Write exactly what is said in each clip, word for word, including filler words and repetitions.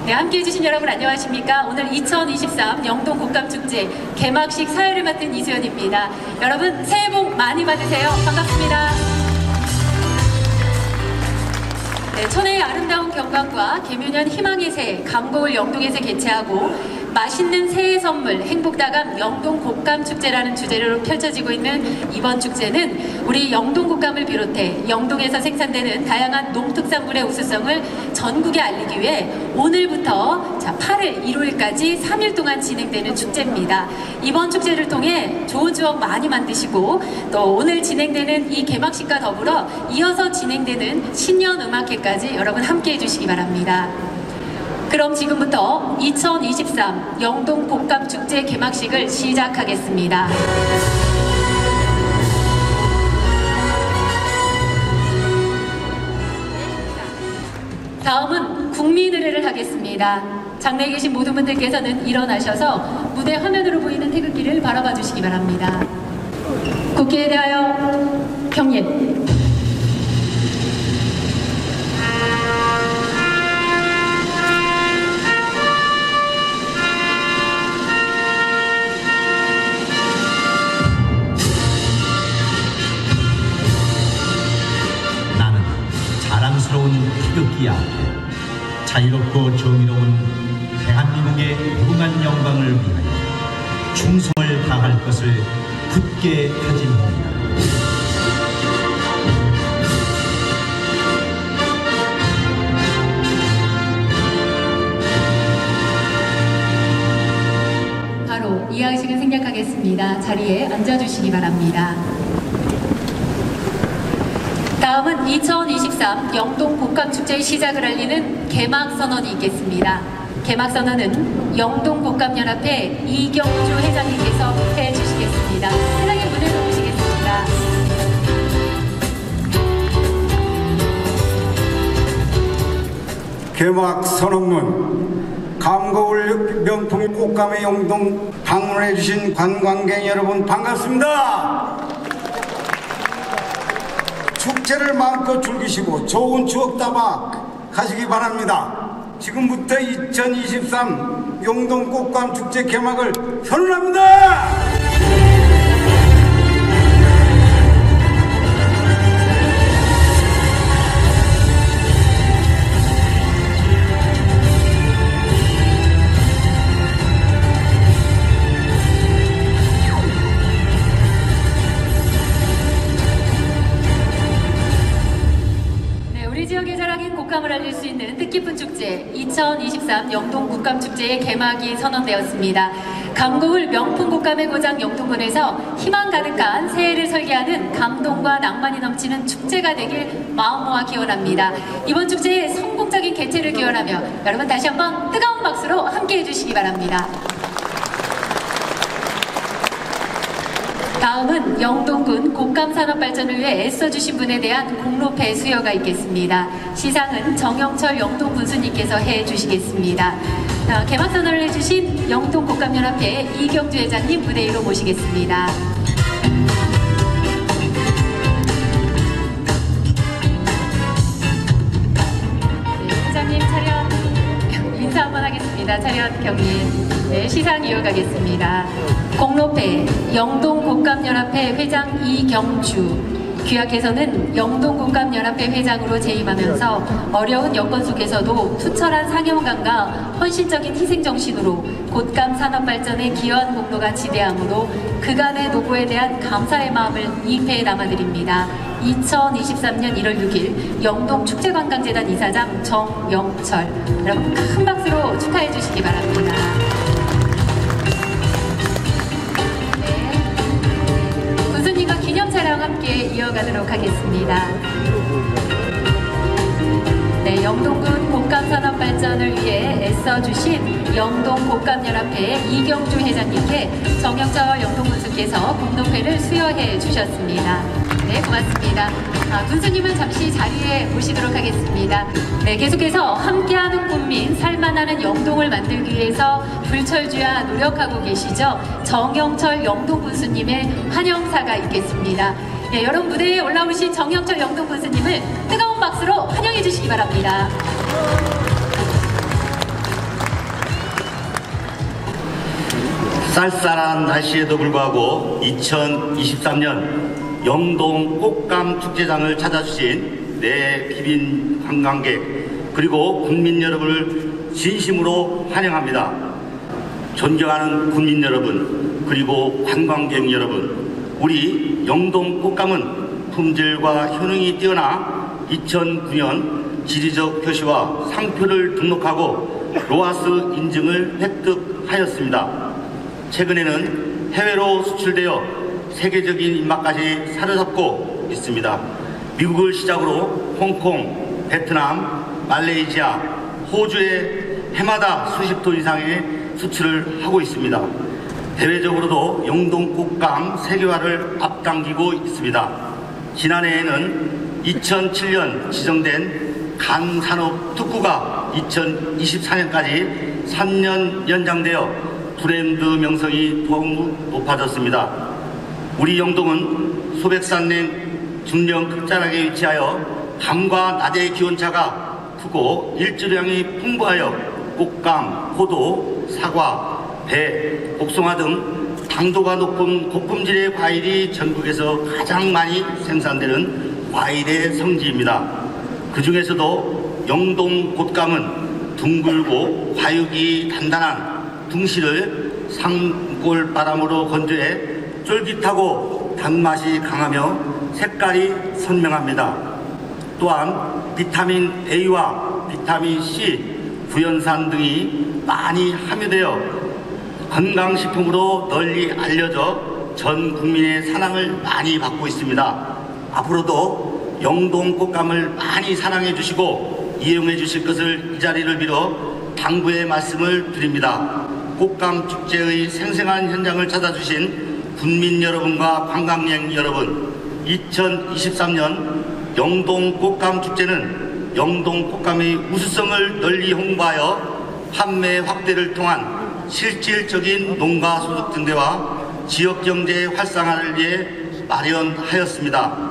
네, 함께해 주신 여러분 안녕하십니까? 오늘 이천이십삼 영동 곡감축제 개막식 사회를 맡은 이수연입니다. 여러분 새해 복 많이 받으세요. 반갑습니다. 네, 천혜의 아름다운 경관과 개묘년 희망의 새해 감고을 영동에서 개최하고 맛있는 새해 선물 행복다감 영동 곡감축제라는 주제로 펼쳐지고 있는 이번 축제는 우리 영동 곡감을 비롯해 영동에서 생산되는 다양한 농특산물의 우수성을 전국에 알리기 위해 오늘부터 자, 팔일 일요일까지 삼 일 동안 진행되는 축제입니다. 이번 축제를 통해 좋은 추억 많이 만드시고 또 오늘 진행되는 이 개막식과 더불어 이어서 진행되는 신년음악회까지 여러분 함께해 주시기 바랍니다. 그럼 지금부터 이천이십삼 영동 곡감축제 개막식을 시작하겠습니다. 다음은 국민의례를 하겠습니다. 장내에 계신 모든 분들께서는 일어나셔서 무대 화면으로 보이는 태극기를 바라봐 주시기 바랍니다. 국기에 대하여 경례. 자랑스러운 태극기 앞에 자유롭고 정의로운 대한민국의 무궁한 영광을 위하여 충성을 다할 것을 굳게 다짐합니다. 바로 이하의식을 생략하겠습니다. 자리에 앉아주시기 바랍니다. 다음은 이천이십삼 영동 곡감축제의 시작을 알리는 개막선언이 있겠습니다. 개막선언은 영동 곡감연합회 이경주 회장님께서 해주시겠습니다. 회장님 무대로 모시겠습니다. 개막선언문. 감고을 명품 꽃감의 영동 방문해주신 관광객 여러분 반갑습니다. 축제를 마음껏 즐기시고 좋은 추억 담아 가시기 바랍니다. 지금부터 이천이십삼 영동 꽃감 축제 개막을 선언합니다. 지역의 자랑인 곡감을 알릴 수 있는 뜻깊은 축제 이천이십삼 영동 곡감축제의 개막이 선언되었습니다. 감고을 명품 곡감의 고장 영동군에서 희망 가득한 새해를 설계하는 감동과 낭만이 넘치는 축제가 되길 마음 모아 기원합니다. 이번 축제의 성공적인 개최를 기원하며 여러분 다시 한번 뜨거운 박수로 함께해 주시기 바랍니다. 다음은 영동군 곡감 산업 발전을 위해 애써주신 분에 대한 공로패 수여가 있겠습니다. 시상은 정영철 영동 군수님께서 해주시겠습니다. 자, 개막 선언을 해주신 영동 곡감연합회 이경주 회장님 무대 위로 모시겠습니다. 네, 회장님 차렷 인사 한번 하겠습니다. 차렷 경례. 네, 시상 이어가겠습니다. 공로패 영동 곡감연합회 회장 이경주. 귀하께서는 영동 곡감연합회 회장으로 재임하면서 어려운 여건 속에서도 투철한 상영감과 헌신적인 희생정신으로 곡감 산업 발전에 기여한 공로가 지대하므로 그간의 노고에 대한 감사의 마음을 이 패에 담아드립니다. 이천이십삼 년 일월 육일 영동축제관광재단 이사장 정영철. 여러분 큰 박수로 축하해 주시기 바랍니다. 기념 촬영 함께 이어가도록 하겠습니다. 네, 영동군 곡감 산업 발전을 위해 애써주신 영동 곡감연합회 이경주 회장님께 정영철 영동군수께서 공로패를 수여해 주셨습니다. 네, 고맙습니다. 아, 군수님은 잠시 자리에 모시도록 하겠습니다. 네, 계속해서 함께하는 군민, 살만하는 영동을 만들기 위해서 불철주야 노력하고 계시죠. 정영철 영동군수님의 환영사가 있겠습니다. 네, 여러분 무대에 올라오신 정영철 영동군수님을 뜨거운 박수로 환영해 주시기 바랍니다. 쌀쌀한 날씨에도 불구하고 이천이십삼 년 영동 꽃감 축제장을 찾아주신 내 비빈 관광객 그리고 국민 여러분을 진심으로 환영합니다. 존경하는 국민 여러분 그리고 관광객 여러분, 우리 영동 꽃감은 품질과 효능이 뛰어나 이천구 년 지리적 표시와 상표를 등록하고 로하스 인증을 획득하였습니다. 최근에는 해외로 수출되어 세계적인 입맛까지 사로잡고 있습니다. 미국을 시작으로 홍콩, 베트남, 말레이시아, 호주에 해마다 수십 톤 이상의 수출을 하고 있습니다. 대외적으로도 영동 꽃감 세계화를 앞당기고 있습니다. 지난해에는 이천칠 년 지정된 간산업 특구가 이천이십사 년까지 삼 년 연장되어 브랜드 명성이 더욱 높아졌습니다. 우리 영동은 소백산맥 중령 끝자락에 위치하여 밤과 낮의 기온차가 크고 일조량이 풍부하여 꽃감, 포도, 사과, 배, 복숭아 등 당도가 높은 고품질의 과일이 전국에서 가장 많이 생산되는 과일의 성지입니다. 그 중에서도 영동 꽃감은 둥글고 과육이 단단한 둥실을 산골바람으로 건조해 쫄깃하고 단맛이 강하며 색깔이 선명합니다. 또한 비타민 A와 비타민 C, 구연산 등이 많이 함유되어 건강식품으로 널리 알려져 전 국민의 사랑을 많이 받고 있습니다. 앞으로도 영동 꽃감을 많이 사랑해 주시고 이용해 주실 것을 이 자리를 빌어 당부의 말씀을 드립니다. 꽃감 축제의 생생한 현장을 찾아주신 국민 여러분과 관광객 여러분, 이천이십삼 년 영동 꽃감 축제는 영동 꽃감의 우수성을 널리 홍보하여 판매 확대를 통한 실질적인 농가 소득 증대와 지역경제 활성화를 위해 마련하였습니다.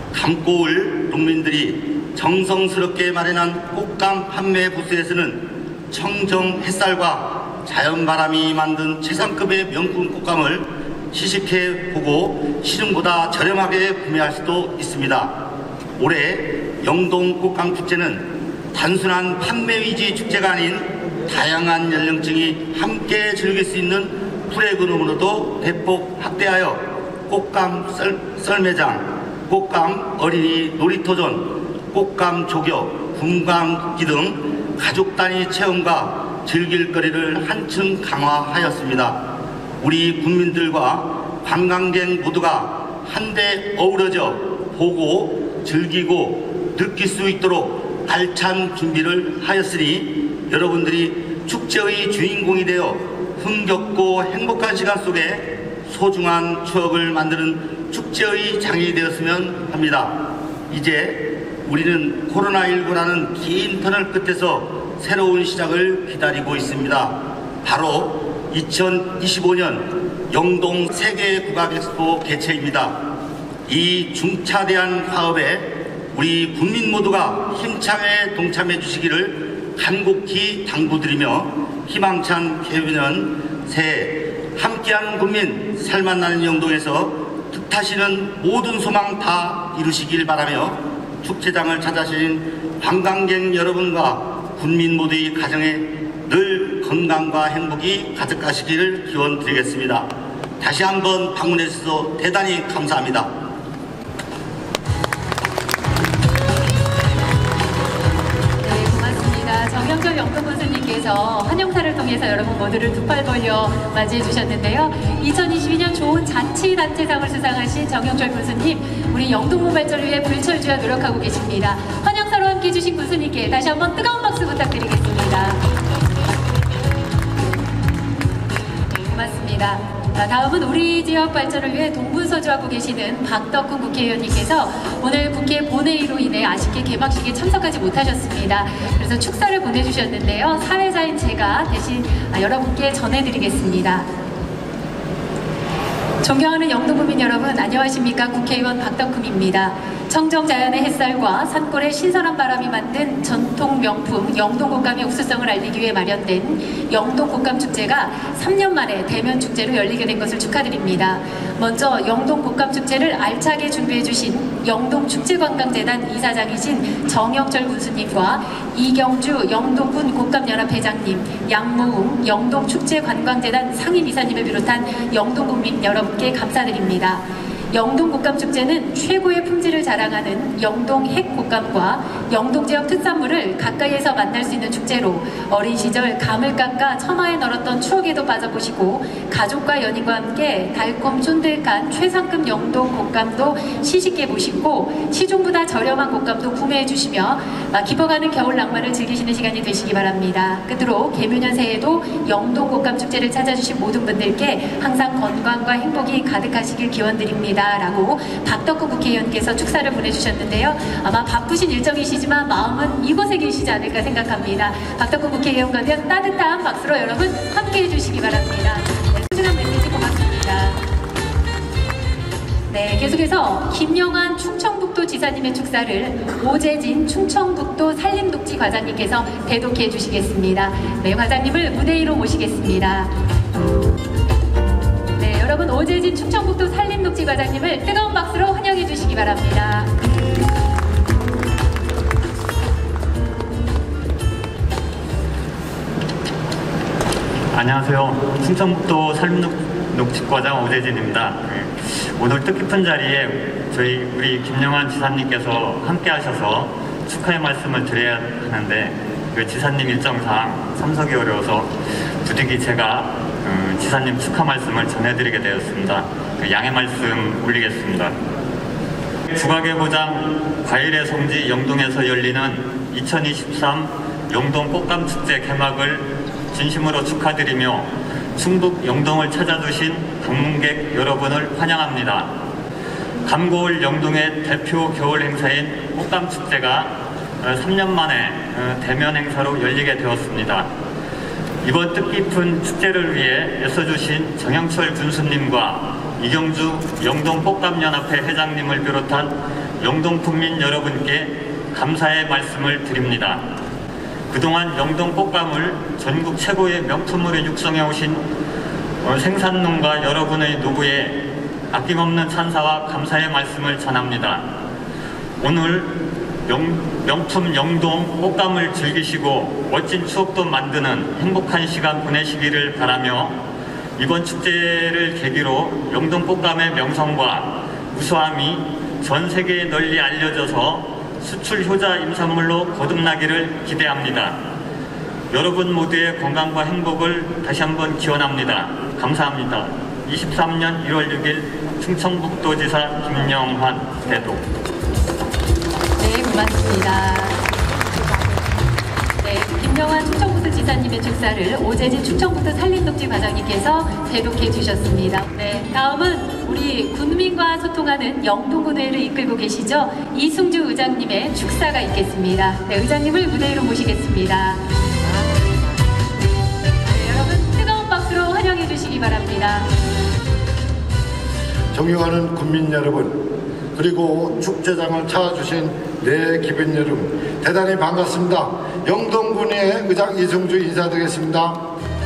감고을 농민들이 정성스럽게 마련한 꽃감 판매 부스에서는 청정 햇살과 자연바람이 만든 최상급의 명품 꽃감을 시식해 보고 시중보다 저렴하게 구매할 수도 있습니다. 올해 영동 꽃감 축제는 단순한 판매 위주 축제가 아닌 다양한 연령층이 함께 즐길 수 있는 프로그램으로도 대폭 확대하여 꽃감 썰, 썰매장, 꽃감 어린이 놀이터존, 꽃감 조교, 분광기 등 가족 단위 체험과 즐길 거리를 한층 강화하였습니다. 우리 국민들과 관광객 모두가 한데 어우러져 보고 즐기고 느낄 수 있도록 알찬 준비를 하였으니 여러분들이 축제의 주인공이 되어 흥겹고 행복한 시간 속에 소중한 추억을 만드는 축제의 장이 되었으면 합니다. 이제 우리는 코로나십구라는 긴 터널 끝에서 새로운 시작을 기다리고 있습니다. 바로 이천이십오 년 영동 세계국악엑스포 개최입니다. 이 중차대한 화합에 우리 국민 모두가 힘차게 동참해 주시기를 간곡히 당부드리며 희망찬 개묘년 새해 함께하는 국민 살맛나는 영동에서 뜻하시는 모든 소망 다 이루시길 바라며 축제장을 찾아주신 관광객 여러분과 국민 모두의 가정에 늘 건강과 행복이 가득하시기를 기원드리겠습니다. 다시 한번 방문해 주셔서 대단히 감사합니다. 정영철 영동 군수님께서 환영사를 통해서 여러분 모두를 두 팔 벌려 맞이해 주셨는데요. 이천이십이 년 좋은 잔치단체상을 수상하신 정영철 군수님, 우리 영동무 발전을 위해 불철주야 노력하고 계십니다. 환영사로 함께 해주신 군수님께 다시 한번 뜨거운 박수 부탁드리겠습니다. 네, 고맙습니다. 자, 다음은 우리 지역 발전을 위해 동분서주하고 계시는 박덕훈 국회의원님께서 오늘 국회 본회의로 인해 아쉽게 개막식에 참석하지 못하셨습니다. 그래서 축사를 보내주셨는데요. 사회자인 제가 대신 여러분께 전해드리겠습니다. 존경하는 영동구민 여러분, 안녕하십니까? 국회의원 박덕훈입니다. 청정 자연의 햇살과 산골의 신선한 바람이 만든 전통 명품 영동곶감의 우수성을 알리기 위해 마련된 영동곶감축제가 삼 년 만에 대면축제로 열리게 된 것을 축하드립니다. 먼저 영동곶감축제를 알차게 준비해 주신 영동축제관광재단 이사장이신 정영철 군수님과 이경주 영동군 곶감연합회장님, 양모웅 영동축제관광재단 상임이사님을 비롯한 영동군민 여러분께 감사드립니다. 영동곶감축제는 최고의 품질을 자랑하는 영동 핵곶감과 영동 지역 특산물을 가까이에서 만날 수 있는 축제로 어린 시절 감을 깎아 처마에 널었던 추억에도 빠져보시고 가족과 연인과 함께 달콤 쫀득한 최상급 영동 곶감도 시식해 보시고 시중보다 저렴한 곶감도 구매해 주시며 깊어가는 겨울 낭만을 즐기시는 시간이 되시기 바랍니다. 끝으로 개묘년 새해에도 영동 곶감축제를 찾아주신 모든 분들께 항상 건강과 행복이 가득하시길 기원드립니다. 라고 박덕구 국회의원께서 축사를 보내주셨는데요. 아마 바쁘신 일정이시지만 마음은 이곳에 계시지 않을까 생각합니다. 박덕구 국회의원과는 따뜻한 박수로 여러분 함께 해주시기 바랍니다. 네, 소중한 메시지 고맙습니다. 네, 계속해서 김영환 충청북도 지사님의 축사를 오재진 충청북도 산림독지 과장님께서 대독해 주시겠습니다. 네, 과장님을 무대 위로 모시겠습니다. 여러분, 오재진 충청북도 산림독지 과장님을 뜨거운 박수로 환영해 주시기 바랍니다. 안녕하세요. 충청북도 산림독지과장 오재진입니다. 오늘 뜻깊은 자리에 저희 우리 김영환 지사님께서 함께 하셔서 축하의 말씀을 드려야 하는데 그 지사님 일정상 참석이 어려워서 부득이 제가 음, 지사님 축하 말씀을 전해드리게 되었습니다. 그 양해 말씀 올리겠습니다. 국악의 고장 과일의 성지 영동에서 열리는 이천이십삼 영동 꽃감축제 개막을 진심으로 축하드리며 충북 영동을 찾아주신 방문객 여러분을 환영합니다. 감고을 영동의 대표 겨울 행사인 꽃감축제가 삼 년 만에 대면 행사로 열리게 되었습니다. 이번 뜻깊은 축제를 위해 애써주신 정영철 군수님과 이경주 영동곶감연합회 회장님을 비롯한 영동 국민 여러분께 감사의 말씀을 드립니다. 그동안 영동곶감을 전국 최고의 명품으로 육성해 오신 생산농가 여러분의 노고에 아낌없는 찬사와 감사의 말씀을 전합니다. 오늘 영, 명품 영동 꽃감을 즐기시고 멋진 추억도 만드는 행복한 시간 보내시기를 바라며 이번 축제를 계기로 영동 꽃감의 명성과 우수함이 전 세계에 널리 알려져서 수출 효자 임산물로 거듭나기를 기대합니다. 여러분 모두의 건강과 행복을 다시 한번 기원합니다. 감사합니다. 이십삼 년 일월 육일 충청북도지사 김영환 대독. 네, 고맙습니다. 네, 김영환 충청북도 지사님의 축사를 오재진 충청북도 산림독지 과장님께서 대독해 주셨습니다. 네, 다음은 우리 군민과 소통하는 영동군회를 이끌고 계시죠? 이승주 의장님의 축사가 있겠습니다. 네, 의장님을 무대 위로 모시겠습니다. 네, 여러분 뜨거운 박수로 환영해 주시기 바랍니다. 존경하는 군민 여러분, 그리고 축제장을 찾아주신 내 기빈 여러분, 대단히 반갑습니다. 영동군의 의장 이승주 인사드리겠습니다.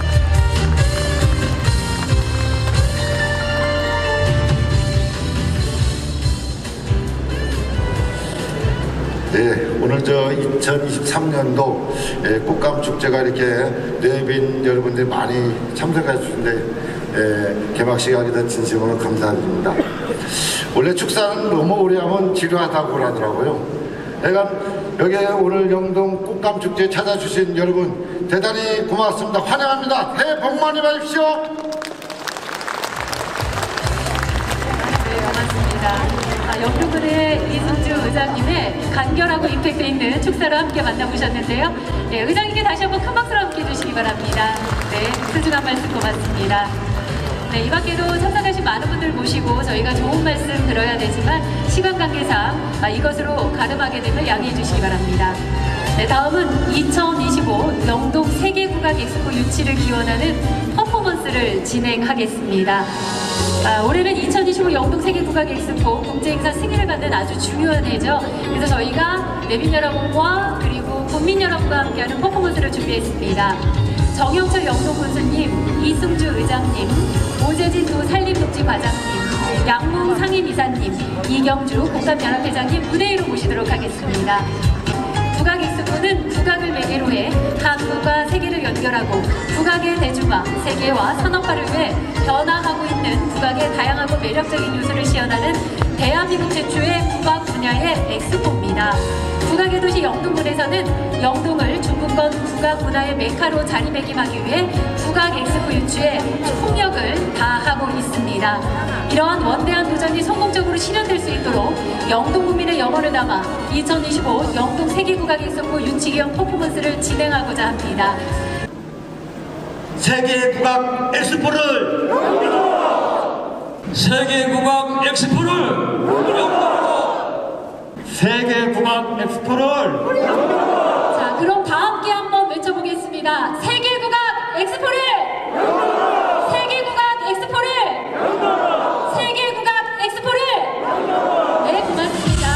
네, 오늘 저 이천이십삼 년도 꽃감축제가 이렇게 내빈 여러분들이 많이 참석해 주신데 개막식 하게 된 진심으로 감사드립니다. 원래 축사는 너무 오래 하면 지루하다고 그러더라고요. 내가 여기 오늘 영동 꽃감축제 찾아주신 여러분 대단히 고맙습니다. 환영합니다. 새해 복 많이 받으십시오. 네, 반갑습니다. 아, 영동군의 이승주 의장님의 간결하고 임팩트 있는 축사를 함께 만나보셨는데요. 네, 의장님께 다시 한번 큰 박수로 함께 해주시기 바랍니다. 네, 소중한 말씀 고맙습니다. 네, 이 밖에도 참석하신 많은 분들 모시고 저희가 좋은 말씀 들어야 되지만 시간 관계상 아, 이것으로 가름하게 되면 양해해 주시기 바랍니다. 네, 다음은 이천이십오 영동 세계국악 엑스포 유치를 기원하는 퍼포먼스를 진행하겠습니다. 아, 올해는 이천이십오 영동 세계국악 엑스포 국제행사 승인을 받는 아주 중요한 해죠. 그래서 저희가 내빈 여러분과 그리고 국민 여러분과 함께하는 퍼포먼스를 준비했습니다. 정영철 영동 군수님, 이승주 의장님, 오재진 도 산림녹지과장님, 양몽 상임이사님, 이경주 국감연합회장님 무대 위로 모시도록 하겠습니다. 국악 엑스포는 국악을 매개로 해 한국과 세계를 연결하고 국악의 대중화, 세계화, 산업화를 위해 변화하고 있는 국악의 다양하고 매력적인 요소를 시연하는 대한민국 최초의 국악 분야의 엑스포입니다. 국악의 도시 영동군에서는 영동을 중국권 국악 문화의 메카로 자리매김하기 위해 국악 엑스포 유치에 총력을 다하고 있습니다. 이러한 원대한 도전이 성공적으로 실현될 수 있도록 영동 국민의 영혼을 담아 이천이십오 영동 세계국악 엑스포 유치 기념 퍼포먼스를 진행하고자 합니다. 세계국악 엑스포를 세계국악 엑스포를 세계국악 엑스포를 자, 그럼 다 함께 한번 외쳐보겠습니다. 세계국악 엑스포를! 세계국악 엑스포를! 세계국악 엑스포를! 네, 고맙습니다.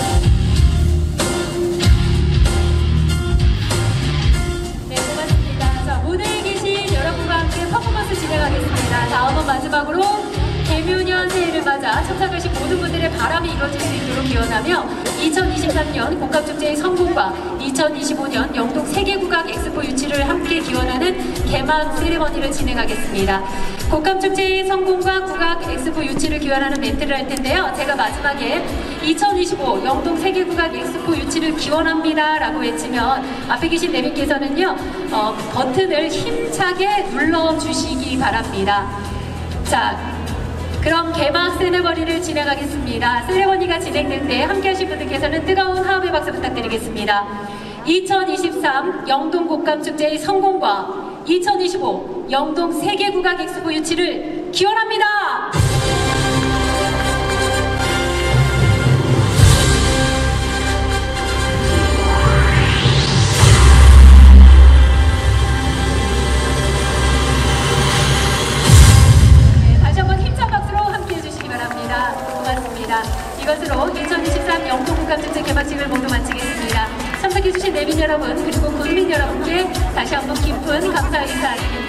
네, 고맙습니다. 자, 무대에 계신 여러분과 함께 퍼포먼스 진행하겠습니다. 다음은 마지막으로 개묘년 새해를 맞아 참석하신 모든 분들의 바람이 이루어질 수 있도록 기원하며 이천이십삼 년 국감축제의 성공과 이천이십오 년 영동 세계국악 엑스포 유치를 함께 기원하는 개막 세레머니를 진행하겠습니다. 국감축제의 성공과 국악 엑스포 유치를 기원하는 멘트를 할 텐데요. 제가 마지막에 이천이십오 영동 세계국악 엑스포 유치를 기원합니다 라고 외치면 앞에 계신 내빈께서는요 어, 버튼을 힘차게 눌러주시기 바랍니다. 자, 그럼 개막 세레머니를 진행하겠습니다. 세레머니가 진행될 때 함께하신 분들께서는 뜨거운 화음의 박수 부탁드리겠습니다. 이천이십삼 영동 국감축제의 성공과 이천이십오 영동 세계국악 엑스포 유치를 기원합니다. 고맙습니다. 이것으로 이천이십삼 영동 국감축제 개막식을 모두 마치겠습니다. 참석해주신 내빈 여러분 그리고 국민 여러분께 다시 한번 깊은 감사 인사드립니다.